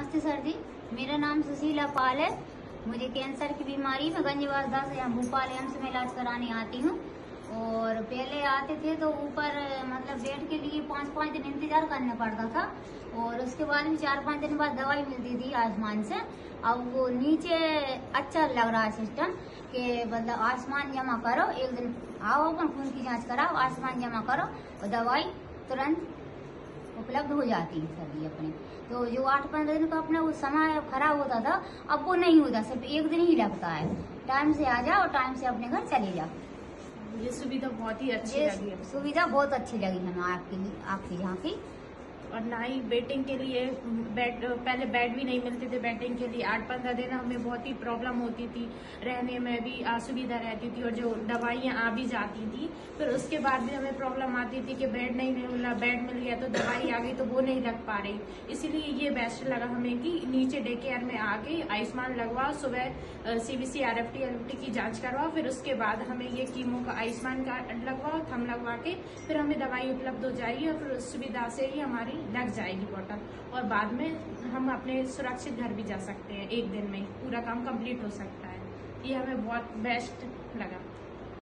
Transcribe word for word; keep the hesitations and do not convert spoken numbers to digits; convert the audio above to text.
नमस्ते सर जी, मेरा नाम सुशीला पाल है। मुझे कैंसर की बीमारी में गंजवासदा से यहाँ भोपाल एम्स में इलाज कराने आती हूँ। और पहले आते थे तो ऊपर मतलब बेड के लिए पाँच पाँच दिन इंतजार करना पड़ता था और उसके बाद भी चार पाँच दिन बाद दवाई मिलती थी आसमान से। अब वो नीचे अच्छा लग रहा है सिस्टम कि मतलब आसमान जमा करो, एक दिन आओ अपन खून की जांच कराओ, आसमान जमा करो और दवाई तुरंत उपलब्ध हो जाती है सर। अपने तो जो आठ पंद्रह दिन का अपना वो समय खराब होता था, अब वो नहीं होता, सिर्फ एक दिन ही लगता है। टाइम से आ जाओ, टाइम से अपने घर चले जाओ। ये सुविधा बहुत ही अच्छी लगी है। सुविधा बहुत अच्छी लगी हमें आपके लिए, आपके यहाँ की। और ना ही वेटिंग के लिए बेड, पहले बेड भी नहीं मिलते थे वेटिंग के लिए। आठ पंद्रह दिन हमें बहुत ही प्रॉब्लम होती थी, रहने में भी असुविधा रहती थी और जो दवाइयाँ आ भी जाती थी फिर उसके बाद भी हमें प्रॉब्लम आती थी कि बेड नहीं मिला, बेड मिल गया तो दवाई आ गई तो वो नहीं लग पा रही। इसीलिए ये बेस्ट लगा हमें कि नीचे डे केयर में आके आयुष्मान लगवाओ, सुबह CBC R F T L T की जाँच करवाओ, फिर उसके बाद हमें ये कीमो का आयुष्मान कार्ड लगवाओ, थम लगवा के फिर हमें दवाई उपलब्ध हो जाएगी और फिर उस सुविधा से ही हमारी लग जाएगी बॉटल और बाद में हम अपने सुरक्षित घर भी जा सकते हैं। एक दिन में पूरा काम कंप्लीट हो सकता है। ये हमें बहुत बेस्ट लगा।